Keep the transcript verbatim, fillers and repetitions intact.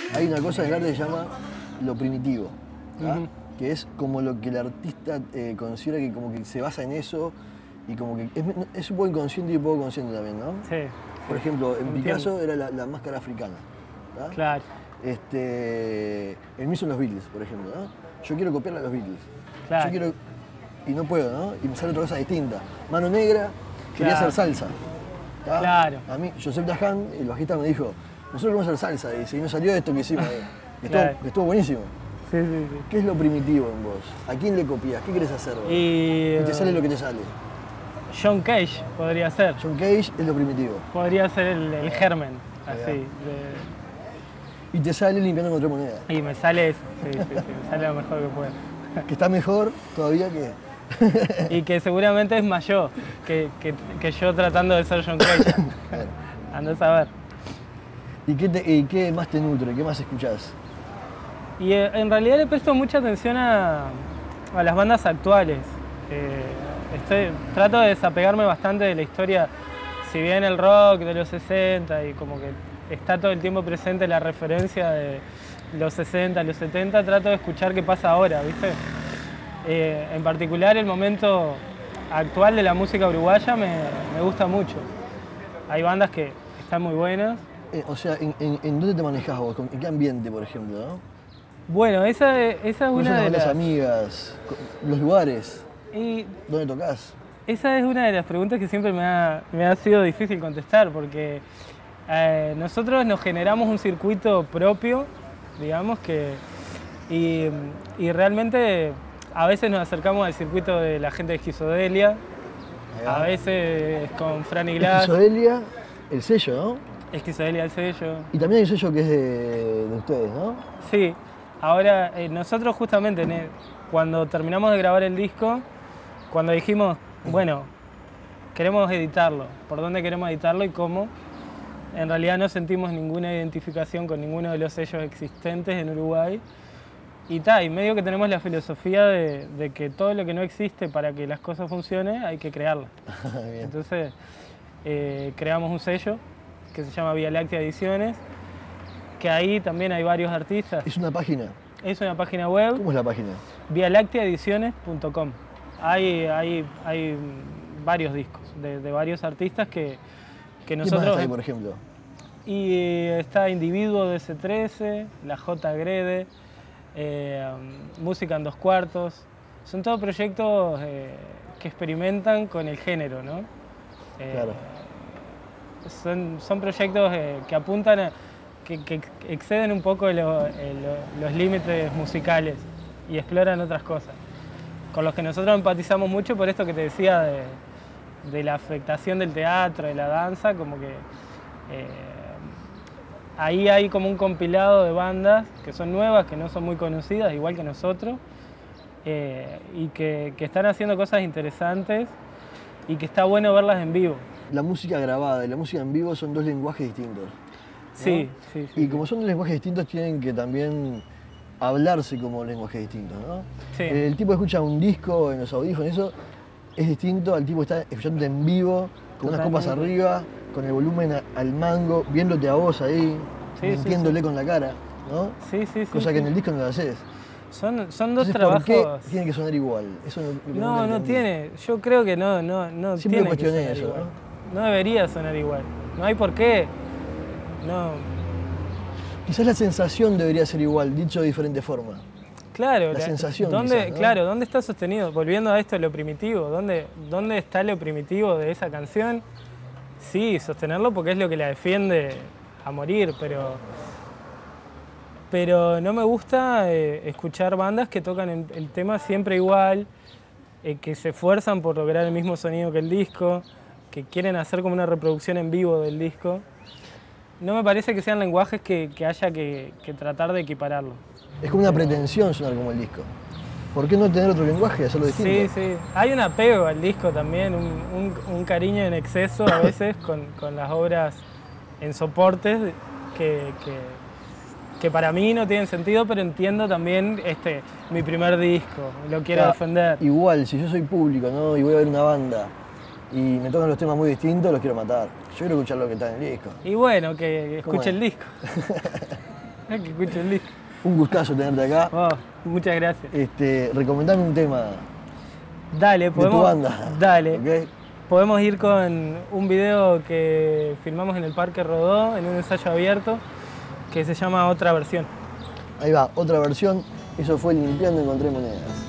Hay una cosa del arte que se llama lo primitivo, ¿tá? Ujú. Que es como lo que el artista eh, considera que como que se basa en eso y como que es, es un poco inconsciente y un poco consciente también, ¿no? Sí. Por ejemplo, en Entiendo. Picasso era la, la máscara africana, ¿tá? Claro. Este, el mismo en los Beatles, por ejemplo, ¿no? Yo quiero copiarle a los Beatles. Claro. Yo quiero, y no puedo, ¿no? Y me sale otra cosa distinta. Mano Negra quería Claro. hacer salsa. ¿tá? Claro. A mí, Joseph Dahan, el bajista, me dijo, nosotros queremos hacer salsa, dice, y nos salió esto que hicimos, eh, que, estuvo, Claro. que estuvo buenísimo. Sí, sí, sí. ¿Qué es lo primitivo en vos? ¿A quién le copias? ¿Qué querés hacer vos? Y, Y te sale lo que te sale. John Cage podría ser. John Cage es lo primitivo. Podría ser el, el germen, Ahí así. va. de- Y te sale limpiando con otra moneda. Y me sale eso, sí, sí, sí, me sale lo mejor que puedo. Que está mejor todavía que... Y que seguramente es más yo que, que, que yo tratando de ser John Cage. Claro. Andá a saber. ¿Y qué, te- y qué más te nutre? ¿Qué más escuchás? Y eh, en realidad le presto mucha atención a, a las bandas actuales. Eh, estoy, trato de desapegarme bastante de la historia, si bien el rock de los sesenta y como que está todo el tiempo presente la referencia de los sesenta, los setenta, trato de escuchar qué pasa ahora, ¿viste? Eh, en particular el momento actual de la música uruguaya me, me gusta mucho. Hay bandas que están muy buenas. Eh, o sea, ¿en, en, en dónde te manejás vos? ¿En qué ambiente, por ejemplo? ¿no? Bueno, esa, esa es ¿Cuáles son una de las las... amigas? ¿Los lugares? Y ¿Dónde tocas? esa es una de las preguntas que siempre me ha, me ha sido difícil contestar, porque eh, nosotros nos generamos un circuito propio, digamos, que, y, y realmente a veces nos acercamos al circuito de la gente de Esquizodelia, a veces con Franny Glass, Esquizodelia, el sello, ¿no? Esquizodelia el sello. Y también hay un sello que es de, de ustedes, ¿no? Sí, ahora eh, nosotros justamente en el- cuando terminamos de grabar el disco, cuando dijimos, bueno, queremos editarlo, ¿por dónde queremos editarlo y cómo? En realidad no sentimos ninguna identificación con ninguno de los sellos existentes en Uruguay. Y ta, y medio que tenemos la filosofía de, de que todo lo que no existe para que las cosas funcionen hay que crearlo. Bien. Entonces eh, creamos un sello que se llama Vía Láctea Ediciones, que ahí también hay varios artistas. ¿Es una página? Es una página web, ¿Cómo es la página? vía láctea ediciones punto com. Hay, hay, hay varios discos de, de varios artistas que, que ¿Qué más nosotros... está ahí, por ejemplo? Y está Individuo de C trece, La J Grede, eh, Música en dos cuartos. Son todos proyectos eh, que experimentan con el género, ¿no? Eh, Claro. Son, son proyectos eh, que apuntan a... Que, que exceden un poco lo- eh, lo- los límites musicales y exploran otras cosas. Con los que nosotros empatizamos mucho por esto que te decía de, de la afectación del teatro, de la danza, como que eh, ahí hay como un compilado de bandas que son nuevas, que no son muy conocidas, igual que nosotros, eh, y que, que están haciendo cosas interesantes y que está bueno verlas en vivo. La música grabada y la música en vivo son dos lenguajes distintos. ¿no? Sí, sí, sí. Y como son dos lenguajes distintos, tienen que también hablarse como lenguajes distintos, ¿no? Sí. El tipo que escucha un disco en los audífonos, eso es distinto al tipo que está escuchándote en vivo, con unas copas Totalmente. arriba, con el volumen a- al mango, viéndote a vos ahí, Sí, sí, mintiéndole con la cara, ¿no? Sí, sí, sí. Cosa que sí. en el disco no lo haces. Son, son dos Entonces, trabajos... ¿por qué tiene que sonar igual? Eso no, lo que No, nunca no entendí. tiene. Yo creo que no, no, no Siempre tiene que cuestioné sonar eso, igual. ¿no? debería sonar igual. No hay por qué. No. Quizás la sensación debería ser igual, dicho de diferente forma. Claro. La sensación, ¿dónde, quizás, ¿no? Claro, ¿dónde está sostenido? Volviendo a esto de lo primitivo, ¿dónde, ¿dónde está lo primitivo de esa canción? Sí, sostenerlo porque es lo que la defiende a morir, pero. Pero no me gusta eh, escuchar bandas que tocan el, el tema siempre igual, eh, que se esfuerzan por lograr el mismo sonido que el disco, que quieren hacer como una reproducción en vivo del disco. No me parece que sean lenguajes que, que haya que, que tratar de equipararlo. Es como una pretensión sonar como el disco. ¿Por qué no tener otro lenguaje y hacerlo distinto? Sí, sí. Hay un apego al disco también, un, un- un cariño en exceso a veces con, con las obras en soportes que, que, que para mí no tienen sentido, pero entiendo también este, mi primer disco, lo quiero Claro, defender. Igual, si yo soy público, ¿no? Y voy a ver una banda y me tocan los temas muy distintos, los quiero matar. Yo quiero escuchar lo que está en el disco. Y bueno, que ¿Cómo escuche es? el disco. que escuche el disco. Un gustazo tenerte acá. Oh, muchas gracias. Este, recomendame un tema Dale, podemos. de tu banda. Dale. ¿Okay? Podemos ir con un video que filmamos en el Parque Rodó, en un ensayo abierto, que se llama Otra Versión. Ahí va, otra versión. Eso fue Limpiando Encontré Monedas.